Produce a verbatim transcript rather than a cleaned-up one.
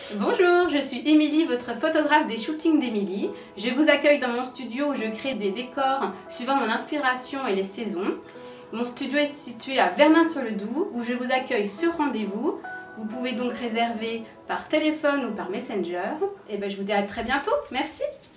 Bonjour, je suis Émilie, votre photographe des shootings d'Émilie. Je vous accueille dans mon studio où je crée des décors suivant mon inspiration et les saisons. Mon studio est situé à Vernin-sur-le-Doubs où je vous accueille sur rendez-vous. Vous pouvez donc réserver par téléphone ou par Messenger. Et ben, je vous dis à très bientôt. Merci.